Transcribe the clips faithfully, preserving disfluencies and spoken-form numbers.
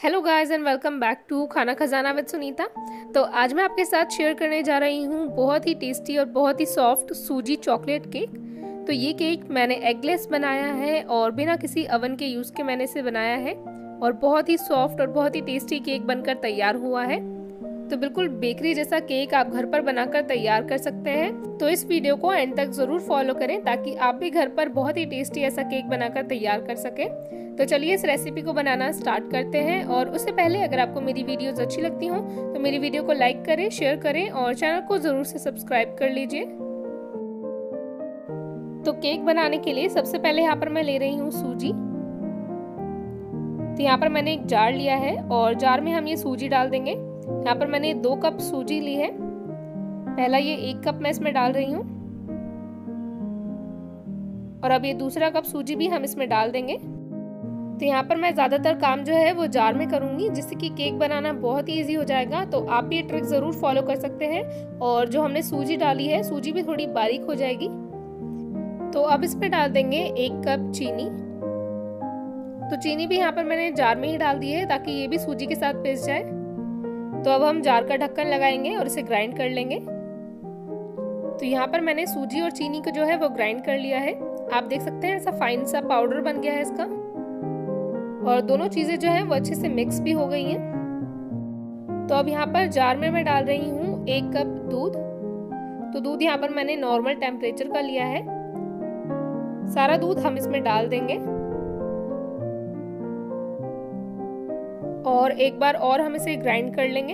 Hello guys and welcome back to Khana Khazana with Sunita. तो आज मैं आपके साथ शेयर करने जा रही हूँ बहुत ही टेस्टी और बहुत ही सॉफ्ट सूजी चॉकलेट केक। तो ये केक मैंने एगलेस बनाया है और बिना किसी अवन के यूज़ के मैंने इसे बनाया है और बहुत ही सॉफ्ट और बहुत ही टेस्टी केक बनकर तैयार हुआ है। तो बिल्कुल बेकरी जैसा केक आप घर पर बनाकर तैयार कर सकते हैं। तो इस वीडियो को एंड तक ज़रूर फॉलो करें ताकि आप भी घर पर बहुत ही टेस्टी ऐसा केक बनाकर तैयार कर सकें। तो चलिए इस रेसिपी को बनाना स्टार्ट करते हैं। और उससे पहले अगर आपको मेरी वीडियोस अच्छी लगती हों तो मेरी वीडियो को लाइक करें, शेयर करें और चैनल को ज़रूर से सब्सक्राइब कर लीजिए। तो केक बनाने के लिए सबसे पहले यहाँ पर मैं ले रही हूँ सूजी। तो यहाँ पर मैंने एक जार लिया है और जार में हम ये सूजी डाल देंगे। यहाँ पर मैंने दो कप सूजी ली है। पहला ये एक कप मैं इसमें डाल रही हूँ और अब ये दूसरा कप सूजी भी हम इसमें डाल देंगे। तो यहाँ पर मैं ज़्यादातर काम जो है वो जार में करूँगी जिससे कि केक बनाना बहुत ही ईजी हो जाएगा। तो आप भी ये ट्रिक ज़रूर फॉलो कर सकते हैं। और जो हमने सूजी डाली है सूजी भी थोड़ी बारीक हो जाएगी। तो अब इसमें डाल देंगे एक कप चीनी। तो चीनी भी यहाँ पर मैंने जार में ही डाल दी है ताकि ये भी सूजी के साथ पिस जाए। तो अब हम जार का ढक्कन लगाएंगे और इसे ग्राइंड कर लेंगे। तो यहाँ पर मैंने सूजी और चीनी को जो है वो ग्राइंड कर लिया है। आप देख सकते हैं ऐसा फाइन सा पाउडर बन गया है इसका। और दोनों चीजें जो है वो अच्छे से मिक्स भी हो गई हैं। तो अब यहाँ पर जार में मैं डाल रही हूँ एक कप दूध। तो दूध यहाँ पर मैंने नॉर्मल टेम्परेचर का लिया है। सारा दूध हम इसमें डाल देंगे और एक बार और हम इसे ग्राइंड कर लेंगे।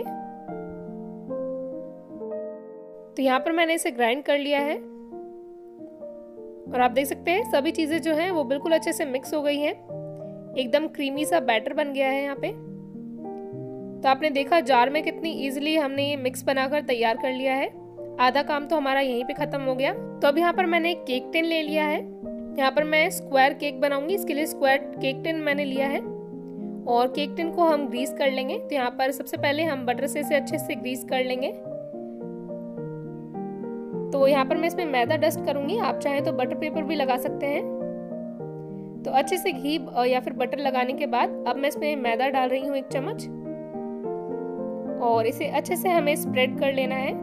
तो यहाँ पर मैंने इसे ग्राइंड कर लिया है और आप देख सकते हैं सभी चीजें जो हैं वो बिल्कुल अच्छे से मिक्स हो गई हैं। एकदम क्रीमी सा बैटर बन गया है यहाँ पे। तो आपने देखा जार में कितनी इजीली हमने ये मिक्स बनाकर तैयार कर लिया है। आधा काम तो हमारा यहीं पे खत्म हो गया। तो अब यहाँ पर मैंने एक केक टिन ले लिया है। यहाँ पर मैं स्क्वायर केक बनाऊंगी, इसके लिए स्क्वायर केक टिन मैंने लिया है और केक टिन को हम ग्रीस कर लेंगे। तो यहाँ पर सबसे पहले हम बटर से इसे अच्छे से ग्रीस कर लेंगे। तो यहाँ पर मैं इसमें मैदा डस्ट करूंगी, आप चाहें तो बटर पेपर भी लगा सकते हैं। तो अच्छे से घी या फिर बटर लगाने के बाद अब मैं इसमें मैदा डाल रही हूँ एक चम्मच और इसे अच्छे से हमें स्प्रेड कर लेना है।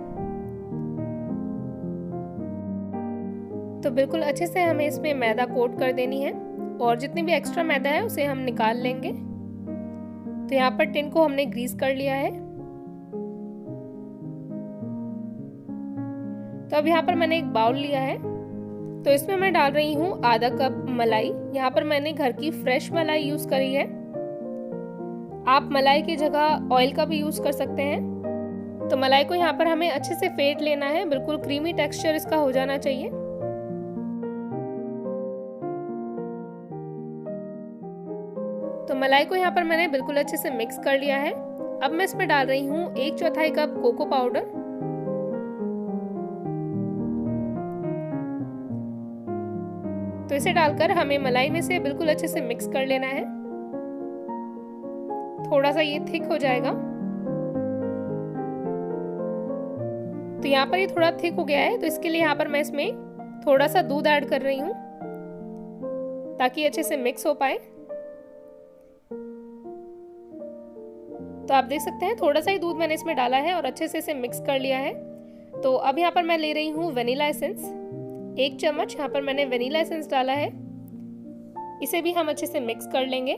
तो बिल्कुल अच्छे से हमें इसमें मैदा कोट कर देनी है और जितनी भी एक्स्ट्रा मैदा है उसे हम निकाल लेंगे। तो यहाँ पर टिन को हमने ग्रीस कर लिया है। तो अब यहाँ पर मैंने एक बाउल लिया है। तो इसमें मैं डाल रही हूँ आधा कप मलाई। यहाँ पर मैंने घर की फ्रेश मलाई यूज करी है। आप मलाई की जगह ऑयल का भी यूज कर सकते हैं। तो मलाई को यहाँ पर हमें अच्छे से फेंट लेना है, बिल्कुल क्रीमी टेक्सचर इसका हो जाना चाहिए। तो मलाई को यहाँ पर मैंने बिल्कुल अच्छे से मिक्स कर लिया है। अब मैं इसमें डाल रही हूँ एक चौथाई कप कोको पाउडर। तो इसे डालकर हमें मलाई में से बिल्कुल अच्छे से मिक्स कर लेना है। थोड़ा सा ये थिक हो जाएगा। तो यहाँ पर ये थोड़ा थिक हो गया है तो इसके लिए यहाँ पर मैं इसमें थोड़ा सा दूध ऐड कर रही हूँ ताकि अच्छे से मिक्स हो पाए। तो आप देख सकते हैं थोड़ा सा ही दूध मैंने इसमें डाला है और अच्छे से इसे मिक्स कर लिया है। तो अब यहाँ पर मैं ले रही हूँ वेनिला एसेंस, एक चम्मच यहाँ पर मैंने वेनिला एसेंस डाला है। इसे भी हम अच्छे से मिक्स कर लेंगे।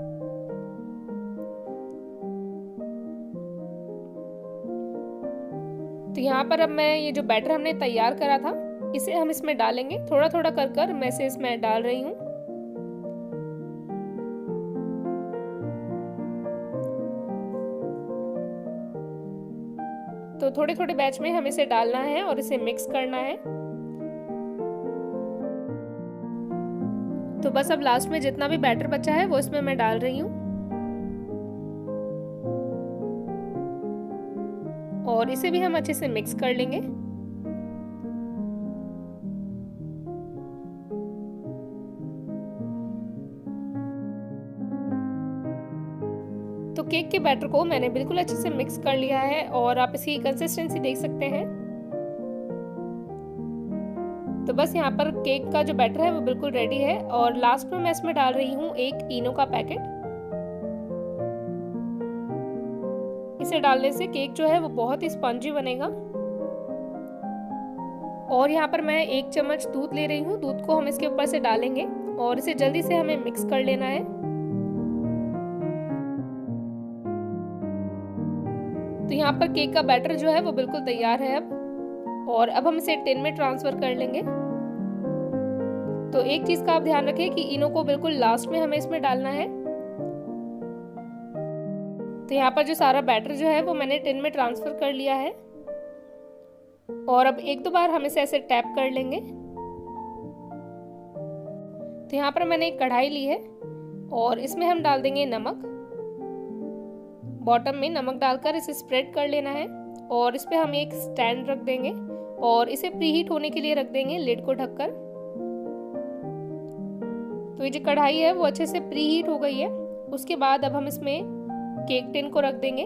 तो यहाँ पर अब मैं ये जो बैटर हमने तैयार करा था इसे हम इसमें डालेंगे। थोड़ा थोड़ा कर कर मैं इसे इसमें डाल रही हूँ। तो थोड़े थोड़े बैच में हमें इसे डालना है और इसे मिक्स करना है। तो बस अब लास्ट में जितना भी बैटर बचा है वो इसमें मैं डाल रही हूँ और इसे भी हम अच्छे से मिक्स कर लेंगे। तो केक के बैटर को मैंने बिल्कुल अच्छे से मिक्स कर लिया है और आप इसकी कंसिस्टेंसी देख सकते हैं। तो बस यहाँ पर केक का जो बैटर है वो बिल्कुल रेडी है और लास्ट में मैं इसमें डाल रही हूँ एक इनो का पैकेट। इसे डालने से केक जो है वो बहुत ही स्पंजी बनेगा। और यहाँ पर मैं एक चम्मच दूध ले रही हूँ। दूध को हम इसके ऊपर से डालेंगे और इसे जल्दी से हमें मिक्स कर लेना है। तो यहाँ पर केक का बैटर जो है वो बिल्कुल तैयार है अब। और अब हम इसे टिन में ट्रांसफर कर लेंगे। तो एक चीज का आप ध्यान रखें कि इनो को बिल्कुल लास्ट में हमें इसमें डालना है। तो यहाँ पर जो सारा बैटर जो है वो मैंने टिन में ट्रांसफर कर लिया है। और अब एक दो बार हम इसे ऐसे टैप कर लेंगे। तो यहाँ पर मैंने एक कढ़ाई ली है और इसमें हम डाल देंगे नमक। बॉटम में नमक डालकर इसे स्प्रेड कर लेना है और इस पे हम एक स्टैंड रख देंगे और इसे प्रीहीट होने के लिए रख देंगे लिड को ढककर। तो ये जो कढ़ाई है वो अच्छे से प्रीहीट हो गई है। उसके बाद अब हम इसमें केक टिन को रख देंगे।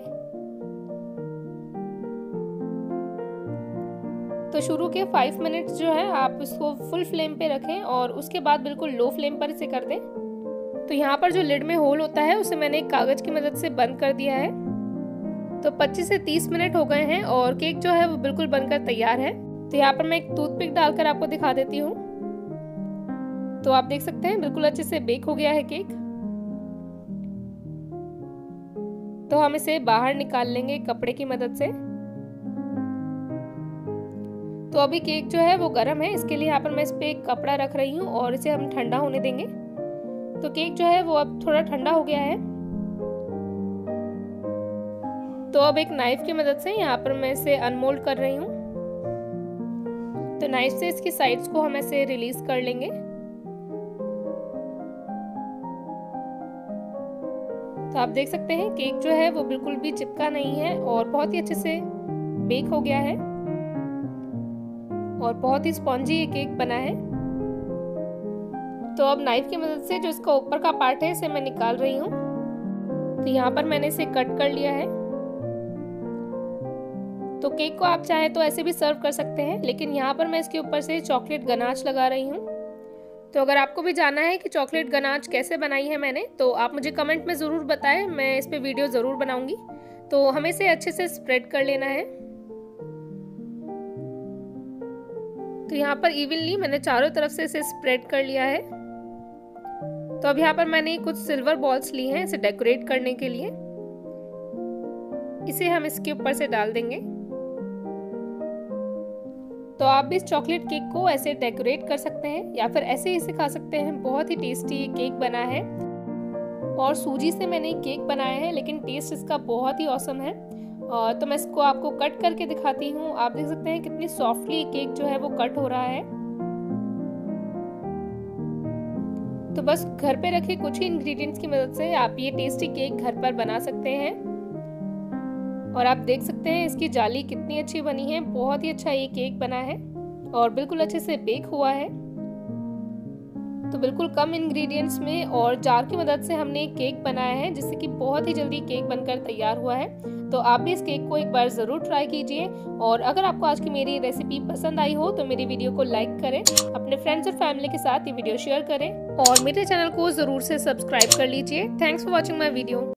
तो शुरू के फाइव मिनट्स जो है आप इसको फुल फ्लेम पे रखें और उसके बाद बिल्कुल लो फ्लेम पर इसे कर दें। तो यहाँ पर जो लिड में होल होता है उसे मैंने एक कागज की मदद से बंद कर दिया है। तो पच्चीस से तीस मिनट हो गए हैं और केक जो है वो बिल्कुल बनकर तैयार है। तो यहाँ पर मैं एक टूथपिक डालकर आपको दिखा देती हूँ। तो आप देख सकते हैं बिल्कुल अच्छे से बेक हो गया है केक। तो हम इसे बाहर निकाल लेंगे कपड़े की मदद से। तो अभी केक जो है वो गर्म है, इसके लिए यहाँ पर मैं इस पे एक कपड़ा रख रही हूँ और इसे हम ठंडा होने देंगे। तो केक जो है वो अब थोड़ा ठंडा हो गया है। तो अब एक नाइफ की मदद से यहाँ पर मैं इसे अनमोल्ड कर रही हूँ। तो नाइफ से इसकी साइड्स को हम ऐसे रिलीज कर लेंगे। तो आप देख सकते हैं केक जो है वो बिल्कुल भी चिपका नहीं है और बहुत ही अच्छे से बेक हो गया है और बहुत ही स्पॉन्जी ये केक बना है। तो अब नाइफ की मदद से जो इसका ऊपर का पार्ट है इसे मैं निकाल रही हूँ। तो यहाँ पर मैंने इसे कट कर लिया है। तो केक को आप चाहे तो ऐसे भी सर्व कर सकते हैं, लेकिन यहाँ पर मैं इसके ऊपर से चॉकलेट गनाच लगा रही हूँ। तो अगर आपको भी जानना है कि चॉकलेट गनाच कैसे बनाई है मैंने, तो आप मुझे कमेंट में ज़रूर बताएं, मैं इस पे वीडियो ज़रूर बनाऊंगी। तो हमें इसे अच्छे से स्प्रेड कर लेना है। तो यहाँ पर इवनली मैंने चारों तरफ से इसे स्प्रेड कर लिया है। तो अब यहाँ पर मैंने कुछ सिल्वर बॉल्स ली हैं इसे डेकोरेट करने के लिए। इसे हम इसके ऊपर से डाल देंगे। तो आप भी इस चॉकलेट केक को ऐसे डेकोरेट कर सकते हैं या फिर ऐसे ही इसे खा सकते हैं। बहुत ही टेस्टी केक बना है और सूजी से मैंने केक बनाया है, लेकिन टेस्ट इसका बहुत ही ऑसम है। और तो मैं इसको आपको कट करके दिखाती हूँ। आप देख सकते हैं कितनी सॉफ्टली केक जो है वो कट हो रहा है। तो बस घर पे रखे कुछ ही इंग्रेडिएंट्स की मदद से आप ये टेस्टी केक घर पर बना सकते हैं। और आप देख सकते हैं इसकी जाली कितनी अच्छी बनी है। बहुत ही अच्छा ये केक बना है और बिल्कुल अच्छे से बेक हुआ है। तो बिल्कुल कम इंग्रेडिएंट्स में और जार की मदद से हमने केक बनाया है, जिससे कि बहुत ही जल्दी केक बनकर तैयार हुआ है। तो आप भी इस केक को एक बार ज़रूर ट्राई कीजिए। और अगर आपको आज की मेरी रेसिपी पसंद आई हो तो मेरी वीडियो को लाइक करें, अपने फ्रेंड्स और फैमिली के साथ ये वीडियो शेयर करें और मेरे चैनल को ज़रूर से सब्सक्राइब कर लीजिए। Thanks for watching my video.